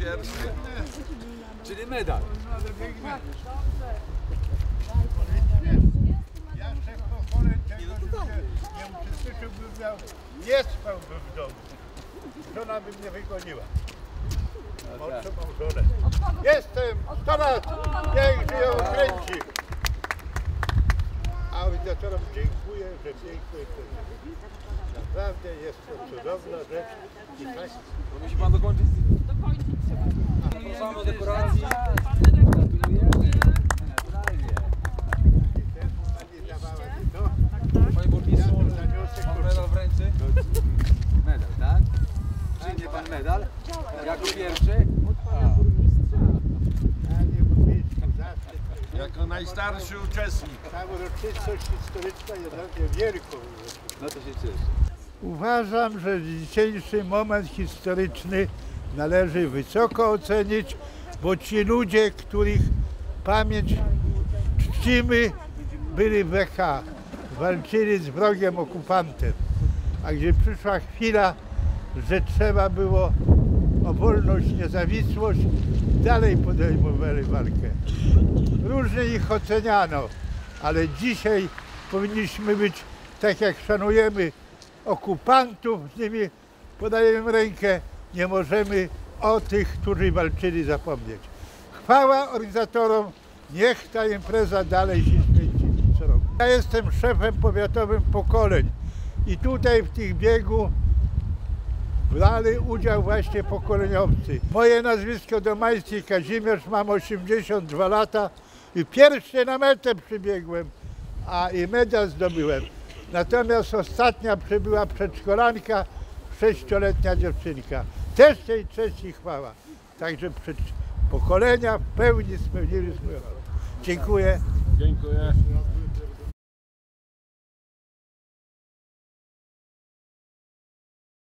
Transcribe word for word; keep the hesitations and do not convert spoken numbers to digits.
pierwszy. Czyli medal. Ja się pochwalę tego, że nie przysłyszałbym, miał, nie spałbym w domu. Żona by mnie wygoniła. Otrzymał żonę. Jestem sto lat, niech żyją kręci. A organizatorom dziękuję, że pięknie to naprawdę jest to cudowna rzecz. I tak. To musi pan dokończyć. Dokończyć trzeba. Zapraszamy do dekoracji. Panie burmistrzu, pan medal w ręce? Medal, tak? Przyjmie pan medal jako pierwszy. Jako najstarszy uczestnik. Ta uroczystość historyczna jest naprawdę wielką. No to się cieszę. Uważam, że dzisiejszy moment historyczny należy wysoko ocenić, bo ci ludzie, których pamięć czcimy, byli w W K, walczyli z wrogiem okupantem. A gdzie przyszła chwila, że trzeba było o wolność, niezawisłość, dalej podejmowali walkę. Różnie ich oceniano, ale dzisiaj powinniśmy być, tak jak szanujemy okupantów, z nimi podajemy rękę, nie możemy o tych, którzy walczyli, zapomnieć. Chwała organizatorom, niech ta impreza dalej się święci co roku. Ja jestem szefem powiatowym pokoleń i tutaj w tych biegu brali udział właśnie pokoleniowcy. Moje nazwisko Domański Kazimierz, mam osiemdziesiąt dwa lata i pierwszy na metę przybiegłem, a i medal zdobyłem. Natomiast ostatnia przybyła przedszkolanka, sześcioletnia dziewczynka. Też tej trzeciej chwała. Także przed pokolenia w pełni spełnili swoją rolę. Dziękuję. Dziękuję.